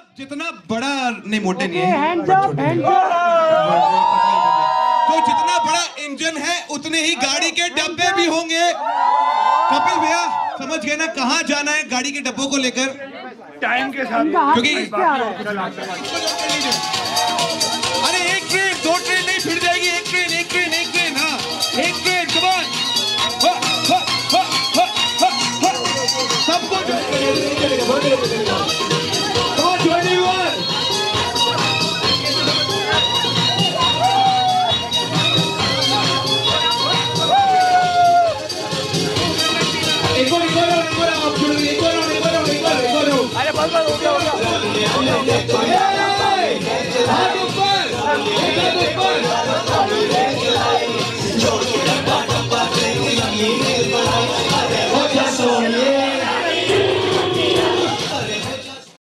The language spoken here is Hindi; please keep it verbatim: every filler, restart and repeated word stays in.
जितना बड़ा नहीं मोटे नहीं है हैंड्स अप हैंड्स अप। तो जितना बड़ा इंजन है उतने ही गाड़ी के डब्बे भी होंगे। कपिल भैया समझ गए ना कहाँ जाना है गाड़ी के डब्बों को लेकर? टाइम के साथ, क्योंकि अरे एक ट्रेन दो ट्रेन नहीं फिर जाएगी, एक ट्रेन एक ट्रेन एक ट्रेन हाँ एक ट्रेन कमान सबको एक और एक और एक और आप छोड़ एक और एक और एक और एक और अरे बस बस हो गया हो गया। हाथ ऊपर हाथ ऊपर